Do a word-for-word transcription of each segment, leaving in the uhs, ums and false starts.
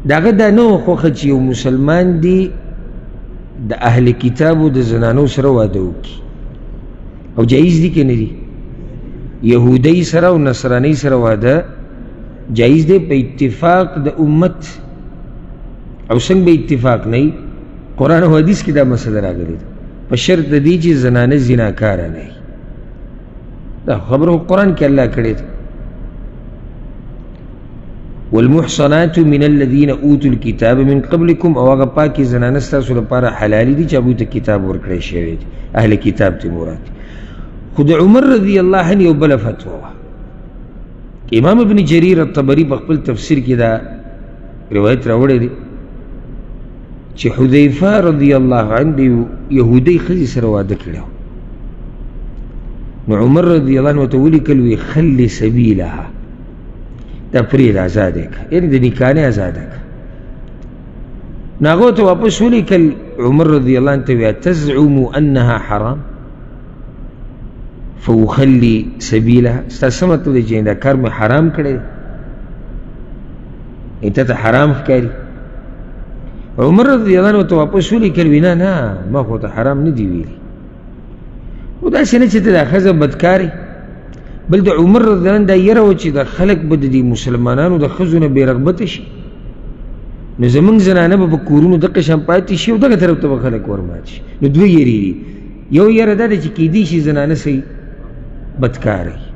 داغه دا نه خوښه چې یو مسلمان دی د اهل کتابو د زنانو سره واده وکړي او جایز دي که نه دي؟ یهودی سره او نصرانی سره واده جایز دی په اتفاق د امت. او څنګه به اتفاق نه وي؟ قرآن او حدیث کې دا مسله راغلې ده په شرط د دې چې زنانه زناکاره نه وي. دا خبره قرآن کې الله کړې ده. والمحصنات من الذين اوتوا الكتاب من قبلكم، او هغه پاکې زنانه ستاسو لپاره حلالې دي چې هغوی ته کتاب ورکړی شوی دی، اهل کتاب ته مراد. خو د عمر رضی الله عنه یو بله فتوا وه. امام ابن جریر الطبري په خپل تفسیر کې دا روایت راوړی دی چې حذیفه رضی الله عنه د یهودۍ ښځې سره واده کړی و. نو عمر رضی الله عنه ورته ولیکل وی خلي سبیلها، دا پرېږده ازاده یې کړه، یعنې د نکاح نه ازاده کړه. نو هغه ورته واپس ولیکل عمر رضی الله عنه ته وی تزعم انها حرام فوخلي سبیلها، ستا څه مطلب دی چې دا کار مې حرام کړی دی، ته ته حرام ښکاري؟ عمر رضی الله عنه ورته واپس ولیکل وی نه نه ما خو ته حرام نه دي ویلي. خو داسې نه چې ته دا ښځه بدکارې، بل د عمر رضی الله عنه دا یره وه چې د خلک به د دې مسلمانانو د ښځو نه بې رغبته شي، نو زمونږ زنانه به په کورونو دغه شان پاتې شي او دغه طرف ته به خلک ورمات شي. نو دوه یرې دي، یو یره دا ده چې کیدی شي زنانه صحیح بدکاره وي،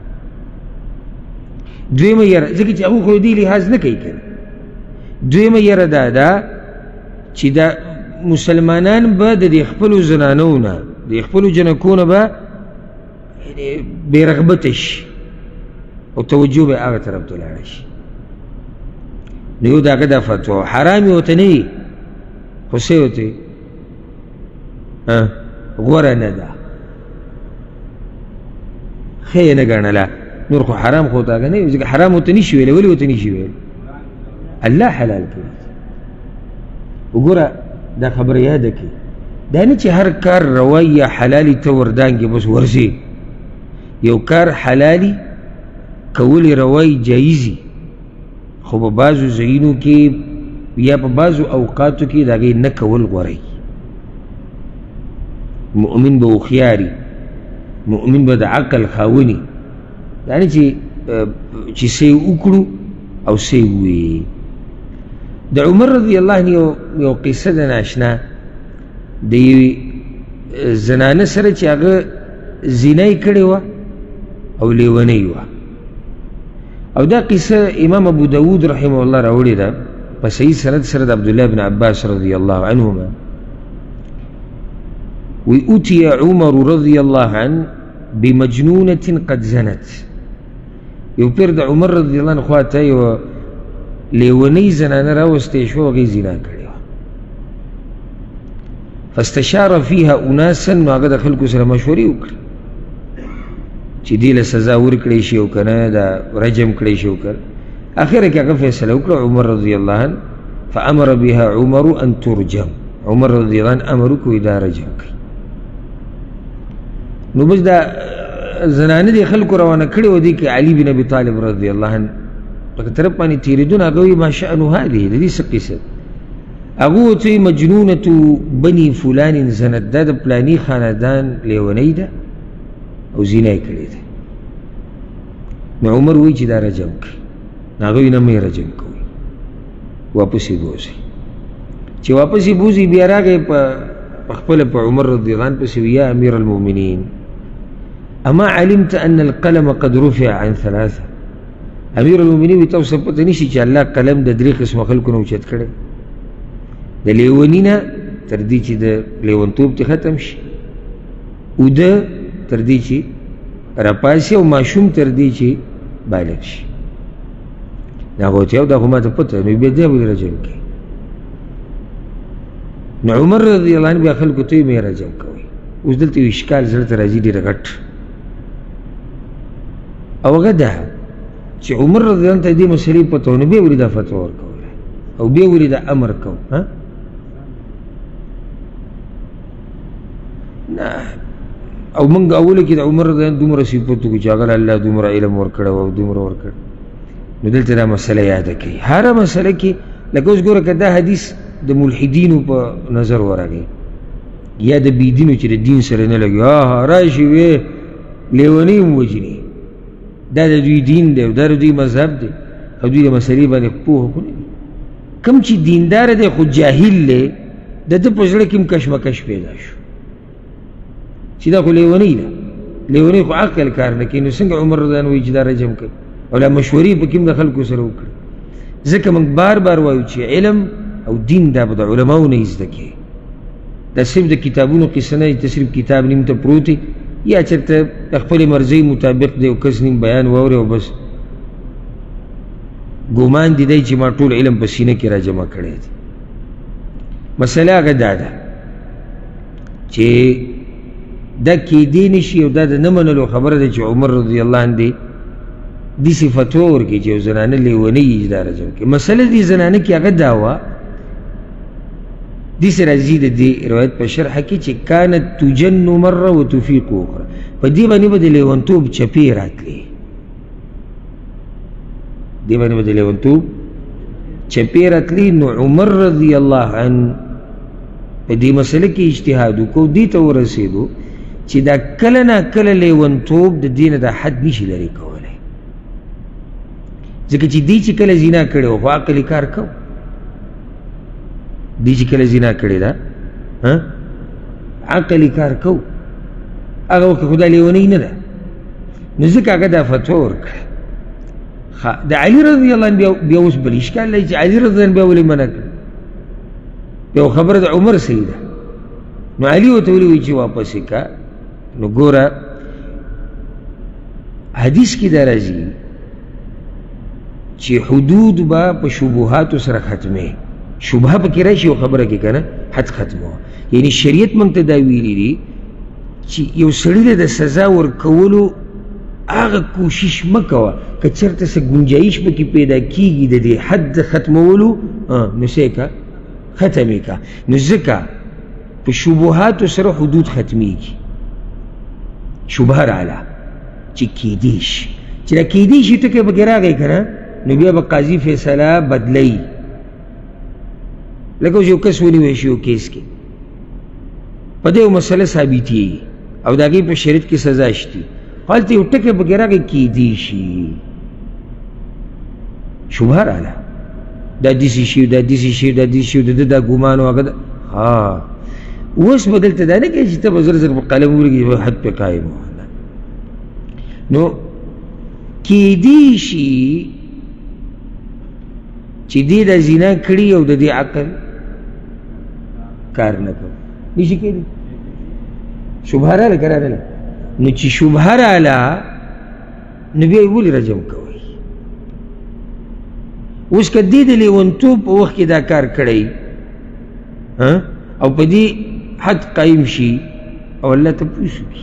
دویمه یره ځکه چې هغوی خو دې لحاظ نه کوي که نه، دویمه یره دا ده چې دا مسلمانان به د دې خپلو زنانو نه د خپلو جنکو نه به بې رغبته شي او توجه به هغه طرف ته لاړه شي. نو یو د هغه دا فتوا حرام یې ورته نه وي، خو څه یې ورته وي غوره نه ده، ښه یې نه ګڼله. نور خو حرام خو ورته هغه نه وي، ځکه حرام ورته نه شي ویلی. ولې ورته نه شي ویلی؟ الله حلال کړي. وګوره دا خبره یاده کړي، دا نه چې هر کار روای یا حلالي ته وردانګې بس ورځې. یو کار حلالي کول روای جایزي، خو په بعضو ځایونو کې یا په بعضو اوقاتو کې د هغې نه کول غوره. مؤمن به هوښیاري، مؤمن به د عقل خاوني، یعنې چې چې څه یې وکړو او څه یې ووایي. د عمر رضی الله عنه یو قصه ده ناشنا، د یوې زنانه سره چې هغه زنا یې کړې وه او لیونۍ وه، او دا قصه امام ابو داود رحمه الله راوړې ده په صحیح سند سره د عبدالله بن عباس رضی الله عنهما. وی اوتي عمر رضی الله عنه بمجنونة قد زنت، یو پیر د عمر رضی الله عنه خوا ته یوه لیونۍ زنانه راوستې شوه، هغې زنا کړې وه. فاستشار فيها اناسا، نو هغه د خلکو سره مشورې وکړې چې دې له سزا ورکړی شي او که نه دا رجم کړی شي او که اخره کې هغه فیصله وکړه عمر رضی الله عنه. فامر بها عمر ان ترجم، عمر رضی الله عنه امر وکړي دا رجم کړي. نو بس دا زنانه دې خلکو روانه کړې و، دې کې علي بن ابي طالب رضی الله عنه په طرف باندې تېرېدونه، هغه وایي ما شأن هذه، د دې څه قصه؟ هغه ورته وایي مجنونة بني فلان زنت، دا د پلاني خاندان لیونۍ ده او زنا یې کړې ده. نو عمر وایي چې دا رجم کړي. نو هغه وایي نه مې رجم کوئ، واپس یې بوځئ. چې واپس یې بوځي بیا راغی په خپله په عمر رضی الله عنه پسې وایي یا امیر المؤمنین اما علمت ان القلم قد رفع عن ثلاثه، امیر المؤمنین وایي تاسو پته نشي چې الله قلم د درې قسمه خلکو نه اوچت کړی، د لیوني نه تر دې چې د لیونتوب ته ختم شي، اوده تر دې چې راپاسي، او ماشوم تر دې چې بالغ شي. هغه ورته یو دا خو ما ته پته نو بیا دی ولې رجم کوي؟ نو عمر رضی الله عنه بیا خلکو ته یې مې رجم کوئ. اوس دلته یو اشکال زړه ته راځي ډېر غټ، او هغه دا چې عمر رضی الله عنه ته دې مسلې پته و، نو بیا ولې دا فتوا ورکوله او بیا ولې دا امر کو؟ ها نه. او موږ اوله کې د عمر رضی الله عنه دومره صفت وکړو چې هغه الله دومره علم ورکړی او دومره ورکړ. نو دلته دا مسله یاده کوي، هره مسله کې لکه اوس ګوره که دا حدیث د ملحدینو په نظر ورغی یا د بېدینو چې د دین سره نه لګي ها راشي وې لیونی هم وجني دا د دوی دین دی او دا د دوی مذهب دی او دوی د مسلې باندې پوهه خو نه دي کوم چې دیندار دی خو جاهل دی د ده په زړه کې هم کشمکش پیدا شو چې دا خو لیونی ده لیونی خو عقل کار نه کوي نو څنګه عمر رضان وایي چې دا رجم کوي او لا مشورې پکې هم د خلکو سره وکړي ځکه موږ بار بار وایو چې علم او دین دا به د علماو نه زده کوي دا صرف د کتابونو قصه نه چې صرف کتاب نیم ته پروت یا چېرته د خپلې مرضۍ مطابق دی او کس نیم بیان واوري او بس ګمان دي دی چې ما ټول علم په سینه کې را جمع کړی دی مسله هغه دا ده چې دا کیدی نشي او دا د نه منلو خبره ده چې عمر رضی الله عنه دی داسې فتوا ورکړي چې یو زنانه لیونۍ یي چې دا رجم کړي مسله دې زنانه کې هغه دا وه داسې راځي د دې روایت په شرحه کې چې کانت تجن مره وتفیق اخرى په دې باندې به د لیونتوب چپې راتلې دې باندې به د لیونتوب چپې راتلې نو عمر رضی الله عنه په دې مسله کې اجتهاد وکړو دې ته ورسېدو چې دا کله نه کله لیونتوب د دې نه دا حد نشي لرې کولی ځکه چې دې چې کله زنا کړې وه خو عقل یې کار کو دی چې کله زنا کړې ده عقل یې کار کو هغه وخت خو دا لیونۍ نه ده نو ځکه هغه دا فتوا ورکړه د علي رضی الله عنه بیا اوس بل اشکال لري چې علي رضی الله عنه بیا ولې منع کړه یو خبره د عمر صحیح ده نو علي ورته ولې وایي چې واپس یې کړه نو ګوره حدیث کې دا راځي چې حدود به په شبهاتو سره ختمې شبهه پکې راشي یو خبره کې که نه حد ختموه یعنی شریعت موږ ته دا ویلي دي چې یو سړي له د سزا ورکولو هغه کوشش مه کوه که چېرته څه ګنجایش پکې پیدا کېږي د دې حد ختمولو نو څه یې که ختم یې که نو ځکه په شبهاتو سره حدود ختمیږي شبهه راله چې کیدی شي چې دا کیدی شي ټکی پکې راغی که نه نو بیا به قاضي فیصله بدلوي لکه اوس یو کس ونیوی شي یو کیس کې په دې یو مسله ثابتېږي او د هغې په شریعت کې سزا شته خو هلته یو ټکی پکې راغی کیدی شي شبهه راله دا داسې شي دا داسې شي دا داسې شي د ده دا ګمان او هغه ها اوس به دلته دا نه کوي چې ته به زر زر په قلم ولګي حد پې قایم نو کیدی شي چې دې دا زنا کړي او د دې عقل کار نه کوي نشي کېدی شبهه راله که راغله نو چې شبهه راله نو بیا یې ولې رجم کوئ اوس که دې د لیونتوب په وخت کې دا کار کړی او په دې حد قایم شي او الله تپوس وکړي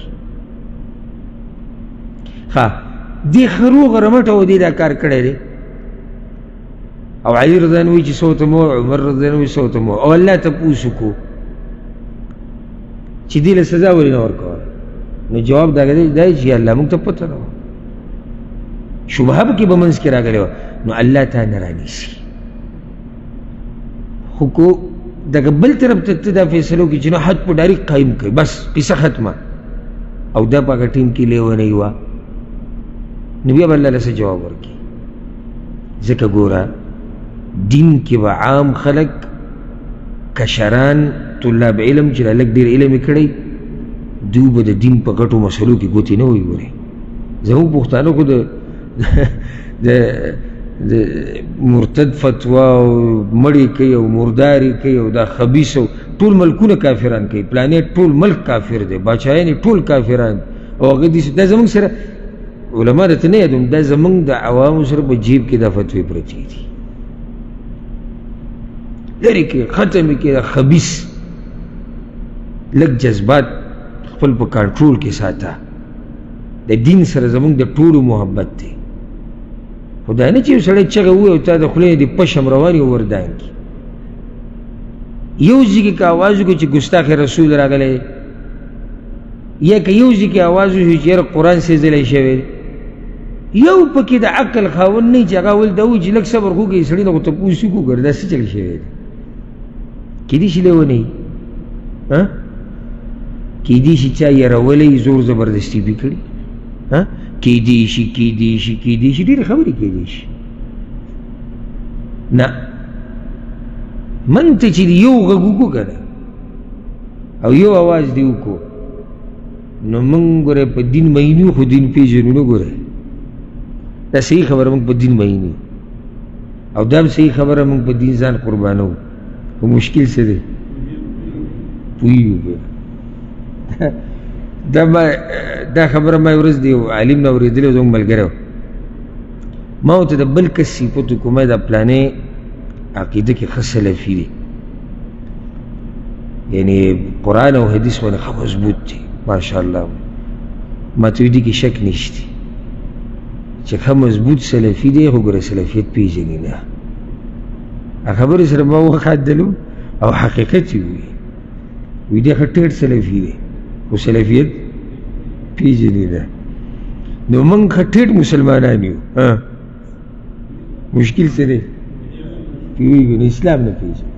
ښه دې خروغه رمټه و دې دا کار کړی دی او علي رضی الله عنه چې څه ورته مو عمر رضی الله عنه څه ورته مو او الله تپوس وکړو چې دې له سزا ولې نه ورکوله نو جواب دا دی چې الله موږ ته پته نه وه شبهه پکې به منځ کې راغلی وه نو الله تا نه رانیسي خو کو دغه بل طرف ته ته دا فیصله وکړي چې نو حد په ډایرکټ قایم کړي بس قصه ختمه او دا په هغه ټیم کې لیونۍ وه نو بیا به الله له څه جواب ورکړي ځکه ګوره دین کې به عام خلک کشران طلاب علم چې لږ ډېر علم یې کړی دوی به د دین په غټو مسلو کې ګوتې نه وي ګورې زموږ پښتانه خو د د مرتد فتوا او مړی کوي او مرداري کوي او دا خبیث او ټول ملکونه کافران کوي پلانې ټول ملک کافر دی باچایان ټول کافران او هغه داسې دا زموږ سره علما درته نه یادوم دا زموږ د عوامو سره په جیب کې دا فتوې پرتې دي لرې کې ختم کې دا خبیث لږ جذبات خپل په کنټرول کې ساته د دین سره زموږ د ټولو محبت دی خو دا نه چې یو سړی چغه ووایي او تا د خولې د پشم رواني او وردان کي یو ځای کې که اواز وکړو چې ګستاخ رسول راغلی یا که یو ځای کې اواز وشو چې یاره قرآن سېزلی شوی یو پکې د عقل خاوند نه چې هغه ول دا وایي چې لږ صبر وکړئ سړي نه خو تپوس وکړه دا څه چل شوی دی کېدای شي لیونی کېدای شي چا یرولی زور زبردستي پې کړي کېدای شي کېدای شي کېدای شي ډېرې خبرې کېدای شي نه من ته چې یو غږ وکړو که نه او یو اواز دې وکړو نو موږ ګوره په دین مینو خو دین پېژنو نه ګوره دا صحیح خبره موږ په دین مینو او دا هم صحیح خبره موږ په دین ځان قربانو خو مشکل څه دی پوهېږو دا ما دا خبره ما یو ورځ د یو عالم نه اورېدلې زموږ ملګری و ما ورته د بل کس صفت وکړو ما دا پلانې عقیده کې ښه سلفي دی یعنی قرآن او حدیث باندې ښه مضبوط دی ماشاءالله ما ته دې کې شک نشته چې ښه مضبوط سلفي دی خو ګوره سلفیت پېژني نه خبرې سره ما وخندلو او حقیقت یې ووایي وایي دی ښه ټیټ سلفي دی خو سلفیت پېژني نه نو موږ ښه ټیټ مسلمانان یو مشکل څه دی پوهېږو نو اسلام نه پېژنو